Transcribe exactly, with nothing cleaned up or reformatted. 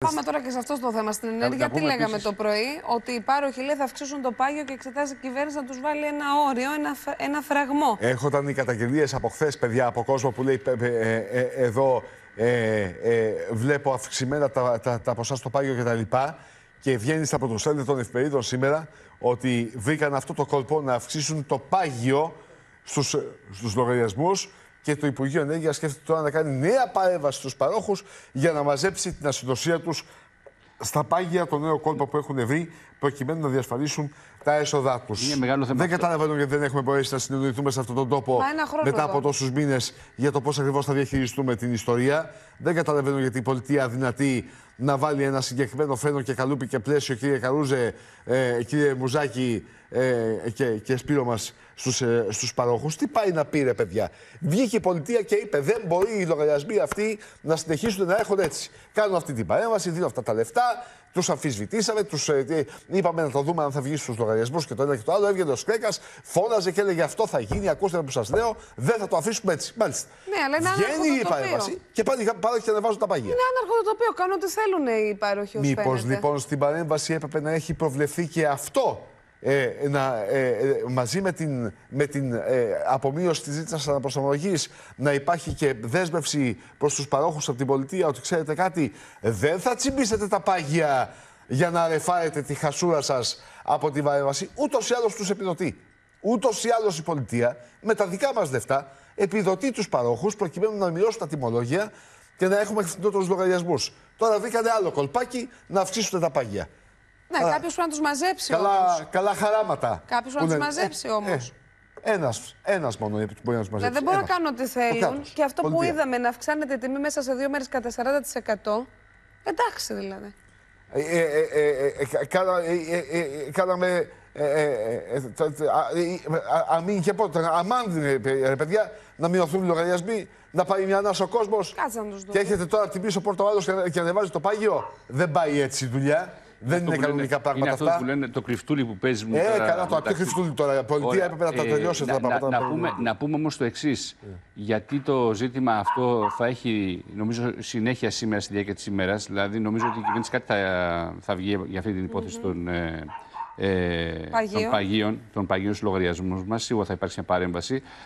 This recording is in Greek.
πάμε τώρα και σε αυτό το θέμα. Στην ενέργεια, τι λέγαμε επίσης το πρωί, ότι οι πάροχοι λέει, θα αυξήσουν το πάγιο και εξετάζει η κυβέρνηση να τους βάλει ένα όριο, ένα, ένα φραγμό. Έρχονταν οι καταγγελίες από χθες, παιδιά, από κόσμο που λέει ε, ε, ε, εδώ ε, ε, βλέπω αυξημένα τα, τα, τα ποσά στο πάγιο κτλ. Και, και βγαίνει στα πρωτοσέλιδα των εφημερίδων σήμερα ότι βρήκαν αυτό το κόλπο να αυξήσουν το πάγιο στους, στους λογαριασμούς. Και το Υπουργείο Ενέργειας σκέφτεται τώρα να κάνει νέα παρέμβαση στους παρόχους για να μαζέψει την ασυντοσία τους στα πάγια, το νέο κόλπο που έχουν βρει, προκειμένου να διασφαλίσουν τα έσοδά τους. Δεν καταλαβαίνω γιατί δεν έχουμε μπορέσει να συνεννοηθούμε σε αυτόν τον τόπο μετά από τόσους μήνες για το πώς ακριβώς θα διαχειριστούμε την ιστορία. Δεν καταλαβαίνω γιατί η πολιτεία αδυνατεί να βάλει ένα συγκεκριμένο φρένο και καλούπι και πλαίσιο, κύριε Καρούζε, ε, κύριε Μουζάκη ε, και, και Σπύρο μας, στους, ε, στους παρόχους. Τι πάει να πει, ρε παιδιά? Βγήκε η πολιτεία και είπε: δεν μπορεί οι λογαριασμοί αυτοί να συνεχίσουν να έρχονται έτσι. Κάνουν αυτή την παρέμβαση, δίνουν αυτά τα λεφτά, τους αμφισβητήσαμε, τους ε, είπαμε να το δούμε αν θα βγει στους λογαριασμούς και το ένα και το άλλο. Έβγαινε ο Σκρέκας, φώναζε και έλεγε: αυτό θα γίνει, ακούστε που σας λέω, δεν θα το αφήσουμε έτσι. Μάλιστα. Ναι, αλλά είναι βγαίνει η παρέμβαση και πάλι πάροχοι και ανεβάζουν τα παγία. Είναι άναρχο το τοπίο, κάνουν ό,τι θέλουν οι πάροχοι. Μήπως λοιπόν στην παρέμβαση έπρεπε να έχει προβλεφθεί και αυτό? Ε, να, ε, ε, μαζί με την, με την ε, απομείωση της ζήτησης αναπροσαρμογής να υπάρχει και δέσμευση προς τους παρόχους από την πολιτεία ότι ξέρετε κάτι, δεν θα τσιμπήσετε τα πάγια για να ρεφάρετε τη χασούρα σας από την παρέμβαση. Ούτως ή άλλως τους επιδοτεί. Ούτως ή άλλως η πολιτεία με τα δικά μας λεφτά επιδοτεί τους παρόχους προκειμένου να μειώσουν τα τιμολόγια και να έχουμε φθηνότερους λογαριασμούς. Τώρα βρήκανε άλλο κολπάκι να αυξήσουν τα πάγια. Ναι, κάποιος πρέπει να τους μαζέψει καλά, όμως. Καλά χαράματα. Κάποιος πρέπει να τους μαζέψει ε, όμως. Ε, ένας, ένας μόνο μπορεί να τους μαζέψει. Δεν μπορούν να κάνουν ό,τι θέλουν. Κάτος, και αυτό πολιτεία. που είδαμε να αυξάνεται η τιμή μέσα σε δύο μέρες κατά σαράντα τοις εκατό. Εντάξει δηλαδή. Κάναμε αμήν και πότε. Αμάν, ρε παιδιά, να μειωθούν οι λογαριασμοί, να πάει μια ανάσα ο κόσμος. Κάτσε να τους δούμε. Και έχετε τώρα την πίσω πόρτα ο άλλος και ανεβάζει το πάγιο. Δεν πάει έτσι η δουλειά. Δεν αυτό είναι κανονικά πράγματα είναι αυτά. Αυτό που λένε το κρυφτούλι που παίζει μου. Ε, καλά, το αυτό κρυφτούλι τώρα. Η πολιτεία έπρεπε να τα τελειώσει αυτά τα πράγματα. Να, να, πούμε, να πούμε όμως το εξής. Yeah. Γιατί το ζήτημα αυτό θα έχει, νομίζω, συνέχεια σήμερα στη διάρκεια της ημέρας. Δηλαδή, νομίζω ότι η κυβέρνηση κάτι θα, θα βγει για αυτή την υπόθεση mm-hmm. των, ε, ε, των, παγίων, των παγίων στους λογαριασμούς μας. Σίγουρα θα υπάρξει μια παρέμβαση.